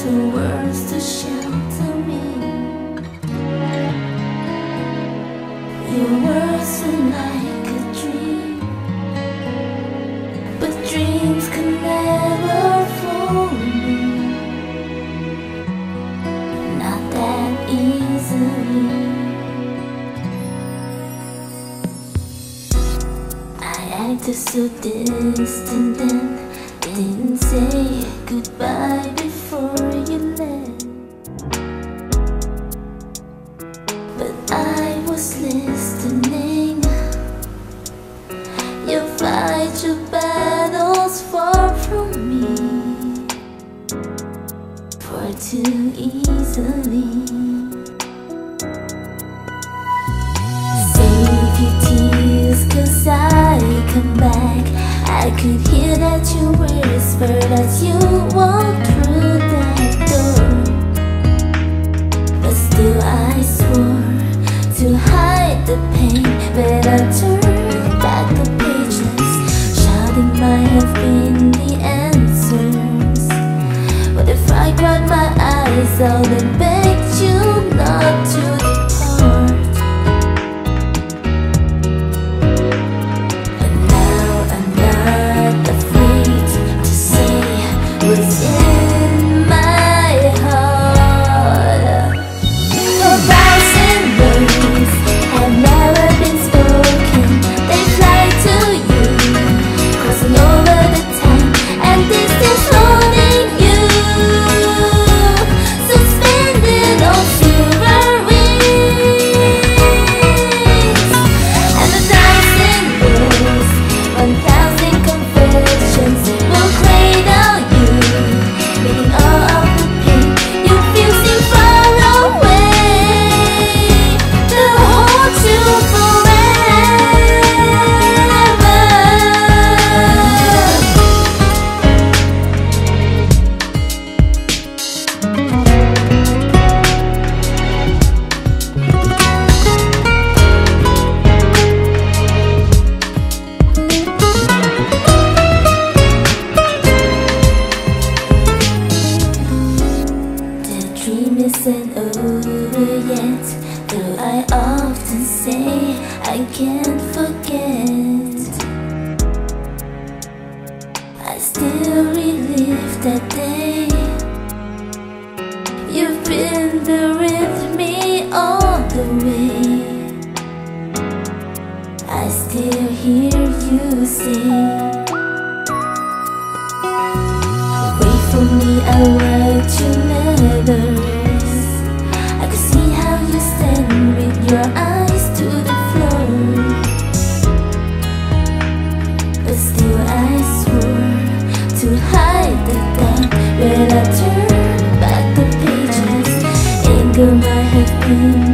to words to shelter me. Your words are like a dream, but dreams can never fool me, not that easily. I acted so distant and didn't say goodbye before you left, but I was listening. You fight your battles far from me, far too easily. Save your tears, 'cause I come back. I could hear that you whispered as you walked through that door, but still I swore to hide the pain. But I turned back the pages, shouting might have been the answers. What if I cried my eyes out and begged you not to depart? But now I'm not afraid to say what's in my heart. A thousand words have never been spoken. They fly to you, crossing over the time and distance, holding you, suspended on silver wings. And a thousand words, 1,000 confessions will cradle you, meaning all of the pain you feel seem far away. They'll hold you forever. The dream isn't over yet, though I often say I can't forget. I still relive that day. You've been there with me all the way. I still hear you say, wait for me, I'll write you letters. I could see how you stand with your eyes to the floor, but still I swore to hide the dark. When I turn back the pages, anger might have been